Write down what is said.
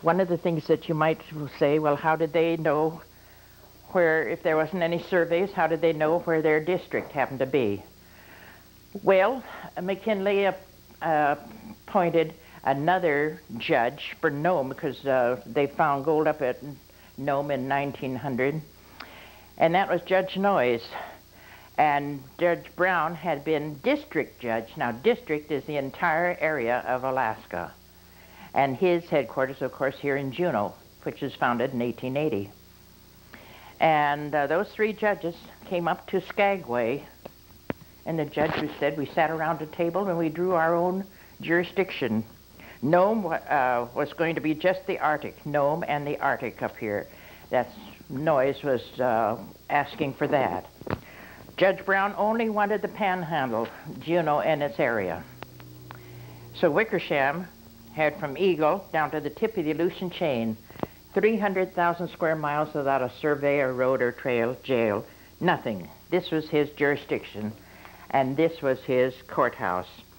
One of the things that you might say, well, how did they know where, if there wasn't any surveys, how did they know where their district happened to be? Well, McKinley appointed another judge for Nome because they found gold up at Nome in 1900, and that was Judge Noyes. And Judge Brown had been district judge. Now, district is the entire area of Alaska. And his headquarters, of course, here in Juneau, which was founded in 1880. And those three judges came up to Skagway, and the judge said, we sat around a table and we drew our own jurisdiction. Nome was going to be just the Arctic, Nome and the Arctic up here. That's, Noyes was asking for that. Judge Brown only wanted the Panhandle, Juneau and its area. So Wickersham had from Eagle down to the tip of the Aleutian chain, 300,000 square miles without a survey or road or trail, jail, nothing. This was his jurisdiction, and this was his courthouse.